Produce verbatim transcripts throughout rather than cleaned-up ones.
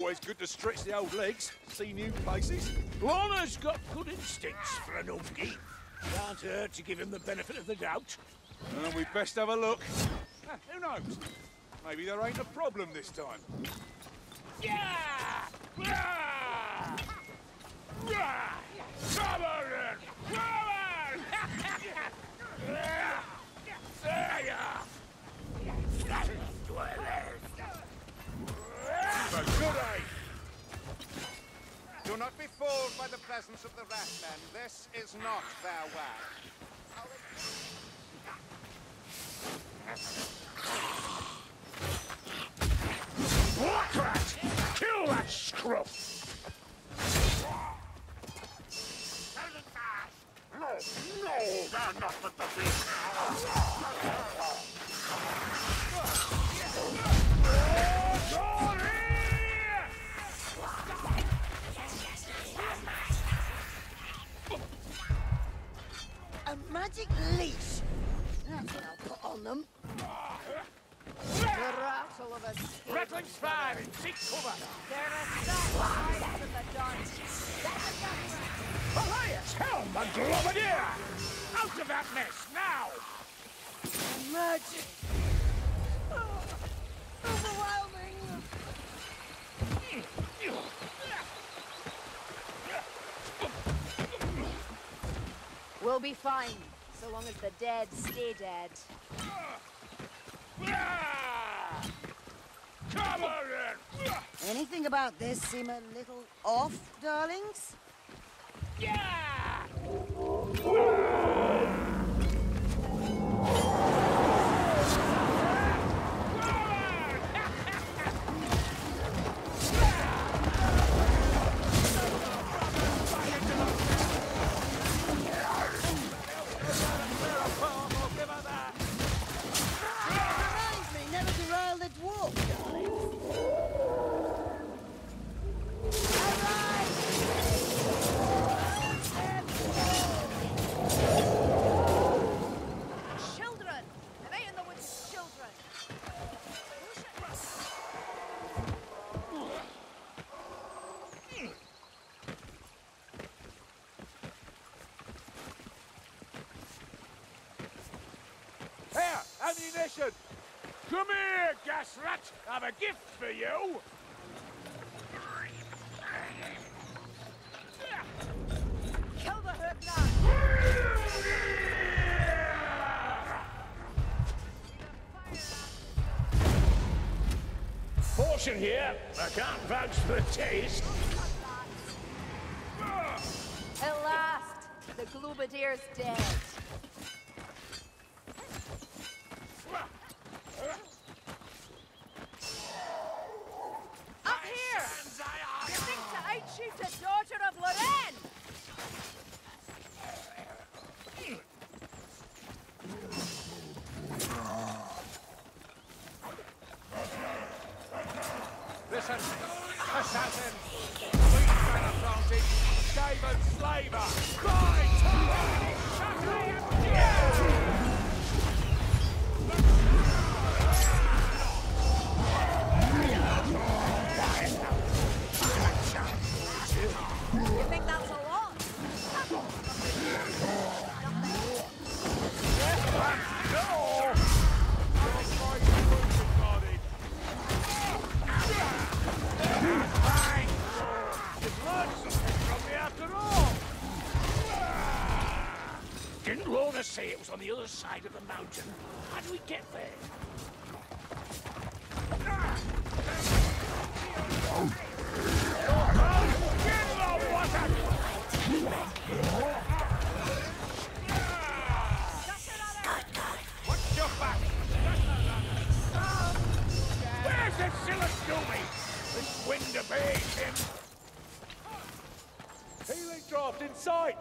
Always good to stretch the old legs, see new places. Lorna's got good instincts for an ungie. Can't hurt to give him the benefit of the doubt. And we'd best have a look. Ah, who knows? Maybe there ain't a problem this time. Yeah! Yeah! Yeah! Come on then! Come on! There you are! Good aim! Do not be fooled by the presence of the Ratmen. This is not their way. Black Rat! Kill that scruff! No, no, they're not with the beast! A magic leash? That's what I'll put on them. The rattle of a stick. Rattling fire and seek cover! They're a sight higher than the dark. That's a gun. Elias, helm and Globadier! Out of that mess, now! Magic. Oh, overwhelming. We'll be fine, so long as the dead stay dead. Come on then! Anything about this seem a little off, darlings? Yeah! Reminds me never to rile the dwarf, darlings. Children! Am I in the woods, children? Here, ammunition! Come here, gas rat! I've a gift for you! Kill the hook now! Portion here. I can't vouch for the taste. At last, the Globadier's dead. Up here! You think to outshoot a daughter of Lorraine? Listen, assassin! Please man advantage! David Slaver! Right! You think that's a lot? Didn't Lorna say it was on the other side of the mountain? How do we get there? Get the water! Watch your back! Where's the Silastumi? This wind obeys him. Healing draft in sight!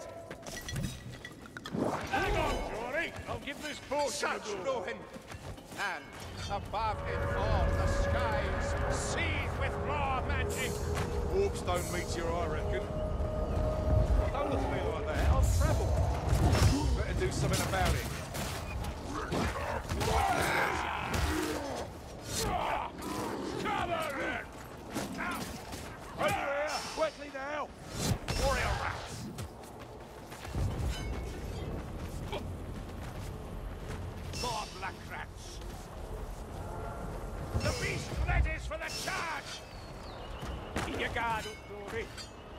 Hang on, Jory. I'll give this portion Such a go. ruin! And above it all, the skies seethe with raw magic. Warpstone meteor, I reckon. Don't look at me like that. I'll travel. Better do something about it. Cover it! Now! guard up, Dory.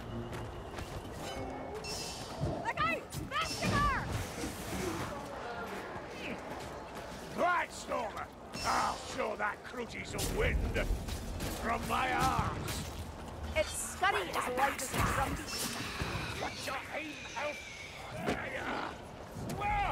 Look out! Vestigar! Right, Stormer. I'll show that Crutchy some wind. From my arms. It's scuddy as loud as a drum. What's your aim, elf? There you are. Whoa!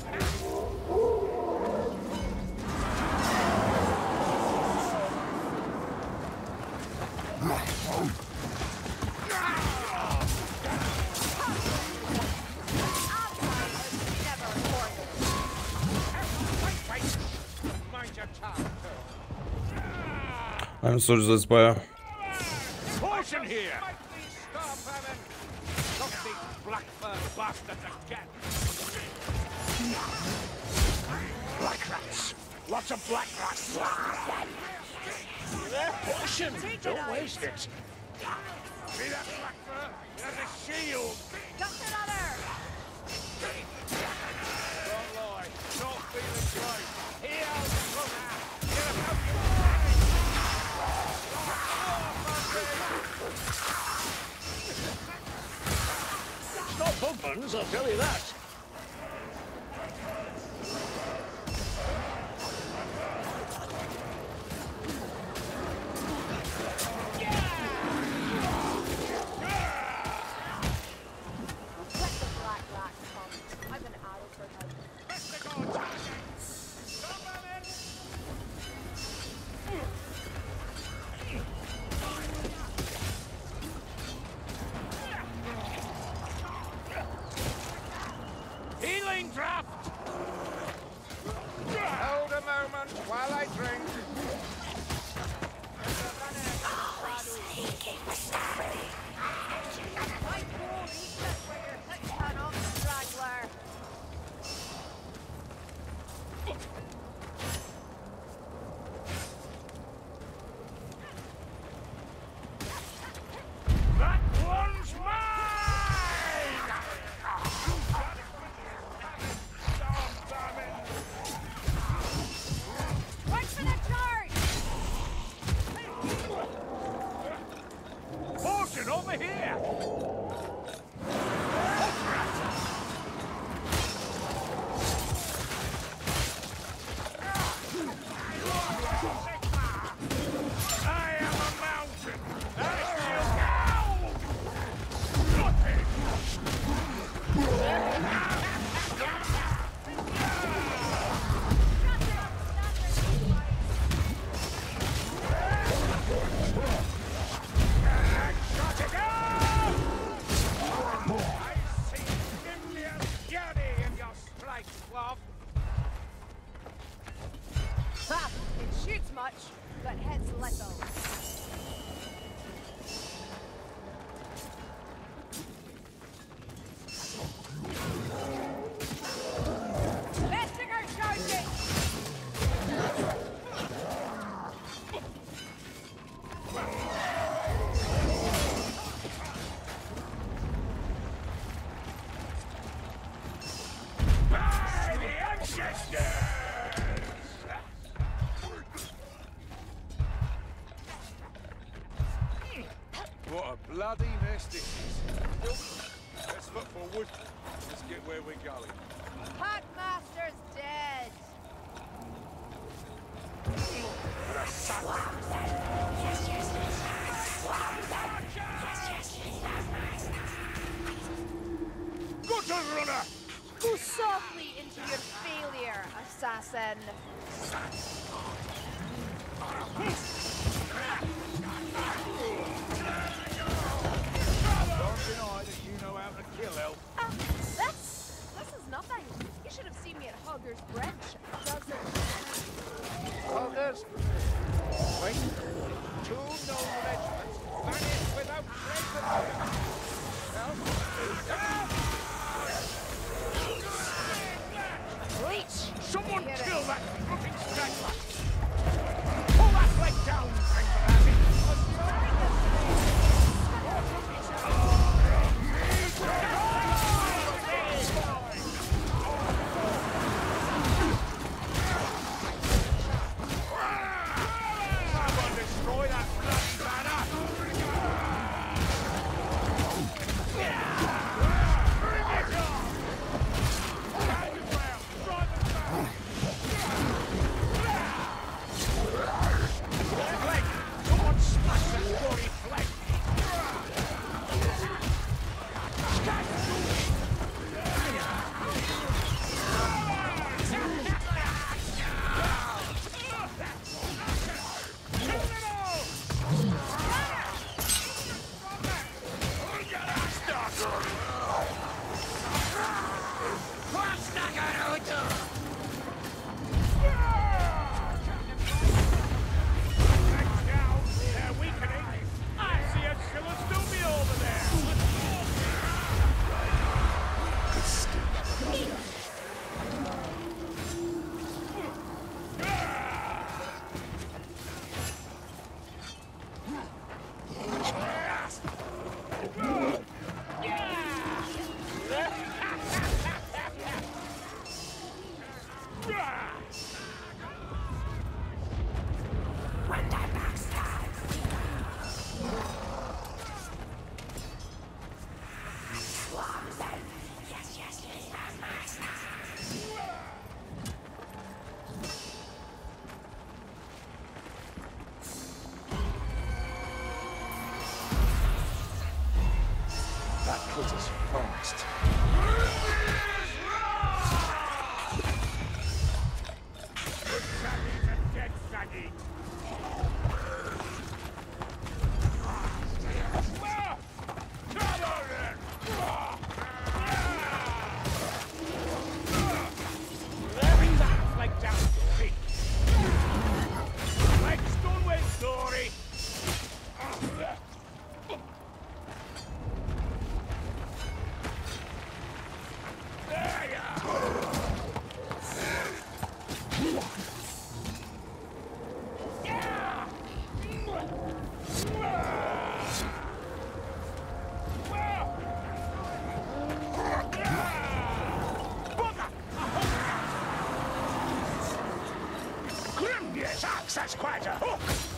I'm sorry, that's by. Caution here! Not these black fur bastards again! Black rats! Lots of black rats! Caution! Don't waste it! See that black fur? It has a shield! Got another! Don't lie. Not feeling great. Here, brother! Get about you! It's not Bugman's, I'll tell you that. Let the black rat come. I've an arrow for him. Healing draft! Hold a moment while I drink. My poor reset where your hit can off the straggler. That one's mine! Watch for the charge! Portion over here! I am a mountain! As you go! Nothing! Shut it down! I see Indian beauty in your strike, Swab. Ha! It shoots much, but hits little. Vestigar charging! By the ancestors! What a bloody mess this is. Let's look forward. Let's get where we're going. Packmaster's dead! Gutter runner! Go softly into your failure, assassin. Don't deny that you know how to kill elf. Ah, this, this is nothing. You should have seen me at Hogger's Bridge. Doesn't. Others. Wait. Two known regiments vanished without trace of them. Leech! Someone Get kill it. that fucking straggler! Pull that leg That cut us fast. Good saggies and dead saggy. Come on then! Bring that flag down, Dory. Like Stoneway, Dory. There you are. Yeah! Grimdius axe, that's quite a hook!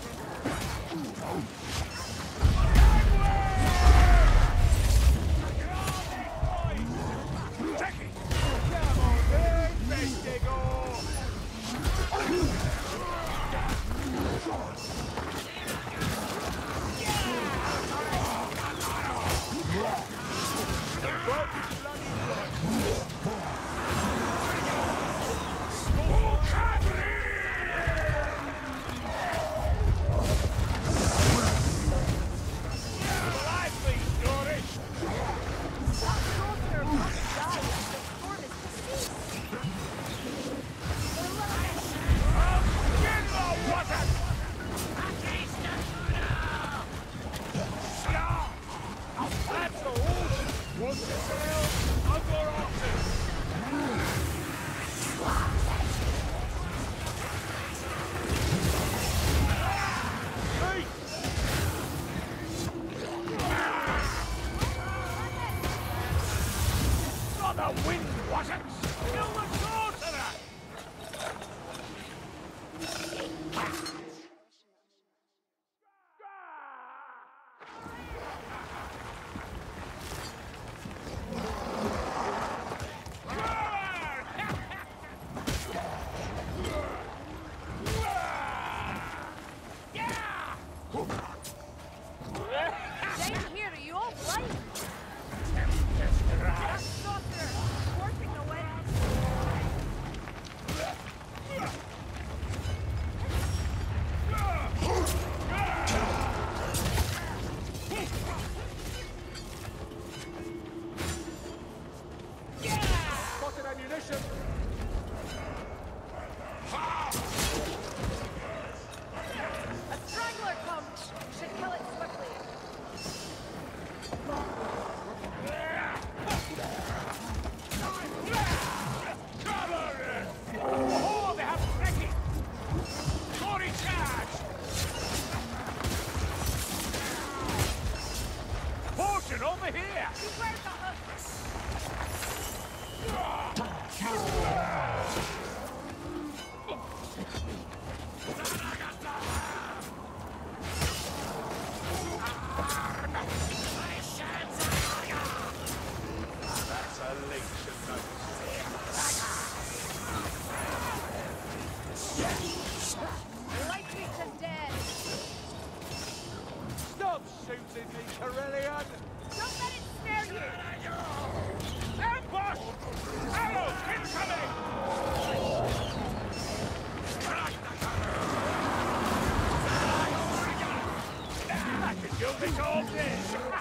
Take it! Come on, big Vestigo! The wind wasn't! Still the sorcerer! Stay here, are you all right? Spotted ammunition! A straggler comes! Should kill it swiftly. Oh, they have Frankie! Glory charge! Potion over here! Beware the hooks! That's a leech of Lightweight and dead! Stop shooting me, Corellian! Don't let it scare you! Ambush! Arrows incoming! I could do this all day!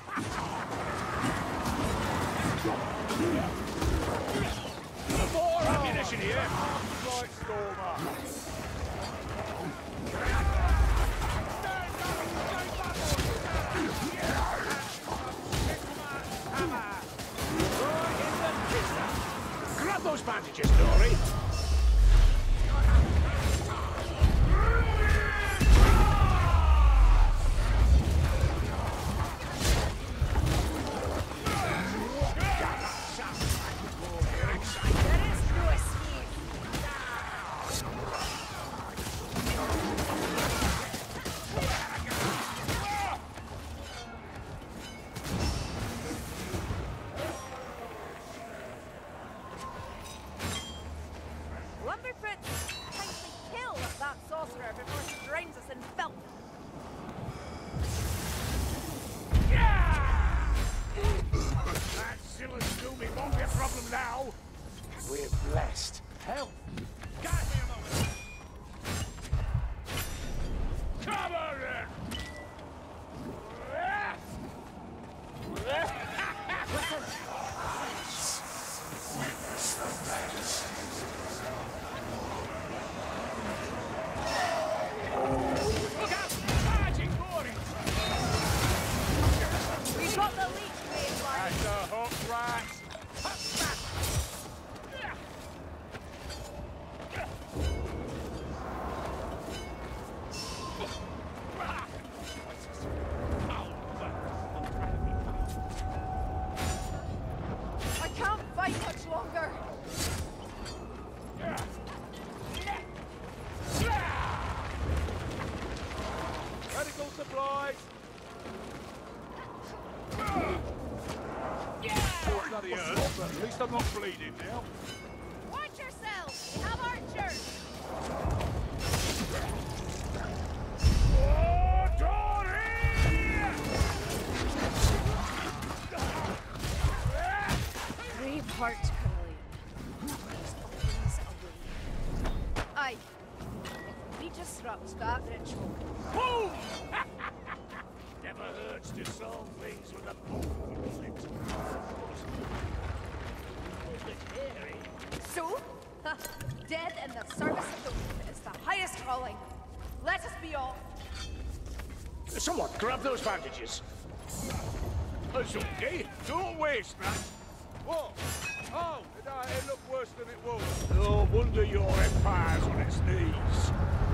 More ammunition here! Right, Stormer! Grab those bandages, Dory! There is no escape! solve your problem now. We're blessed. Help. Got me a moment. Cover it. Look out! Magic glory! We've got the leech made, like. That's a hook rat. I can't fight much longer. Medical supplies. Oh, bloody hurt, but at least I'm not bleeding now. Watch yourselves! We have archers! Oh, Dory! Brave heart, Caroline. He's always away. Aye. If we disrupt that ritual, Boom! Never hurts to solve things with a boom. so? Dead in the service of the weak is the highest calling. Let us be off. Someone grab those bandages. It's okay. Don't waste, man. What? Oh, it, uh, it looked worse than it was. No wonder your empire's on its knees.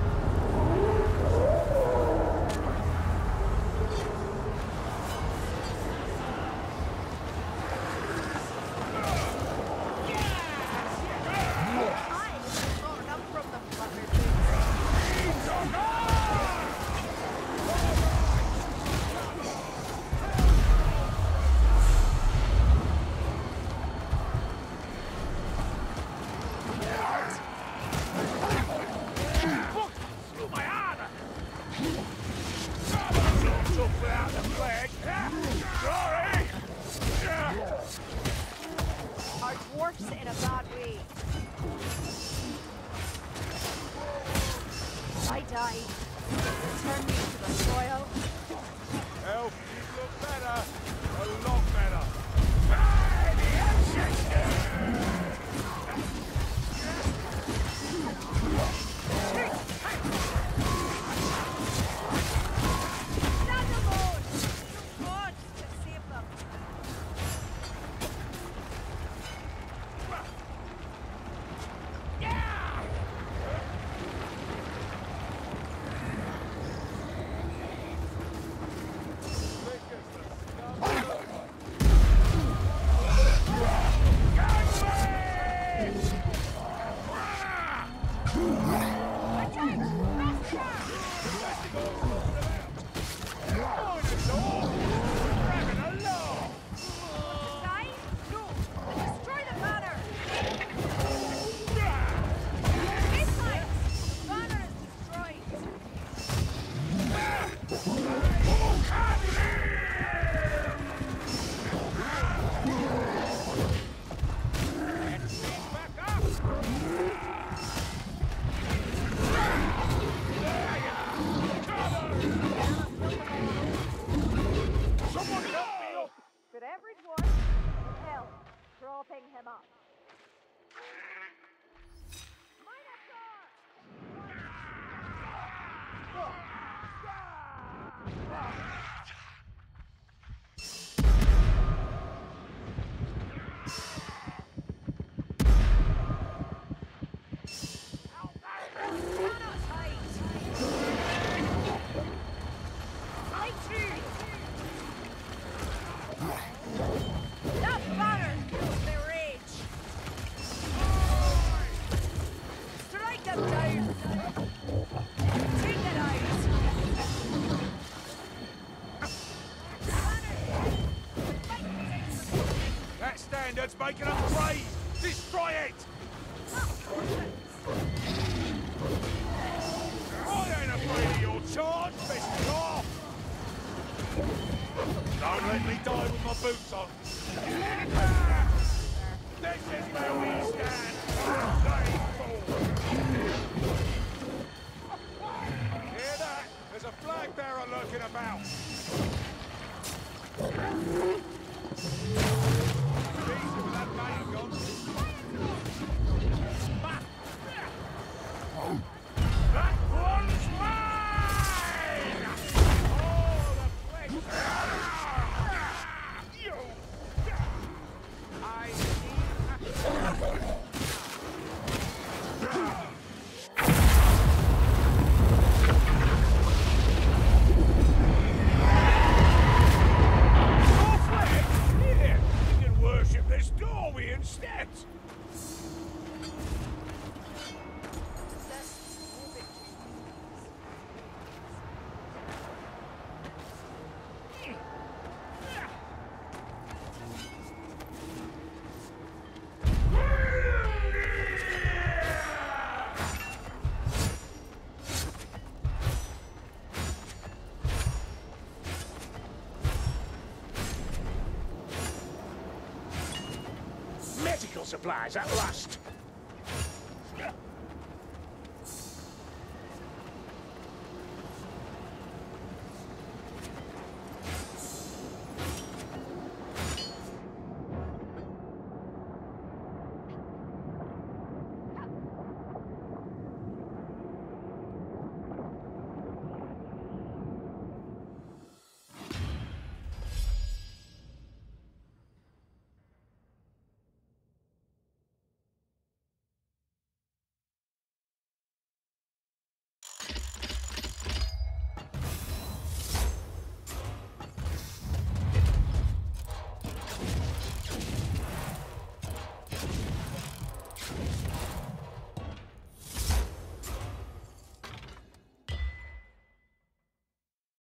Our dwarf's in a bad way. I died. Return me to the soil. Elf, you look better. A lot better. Stand alone! God to save them. Die? No! Destroy the banner! This time, the banner is destroyed. Someone help me up! For every dwarf in hell, propping him up. That banner fuels their rage. Strike them down. Take their eyes. That standard's making up grade. Destroy it. I ain't afraid of your charge, Mister Off. Don't let me die with my boots on. This is where we stand. Bloody fool. Hear that? There's a flag bearer lurking about. Easy with that mate of gone. That one's mine! Oh, the plague! You! I need a... Your flag? Here! You can worship this doorway instead! Medical supplies at last.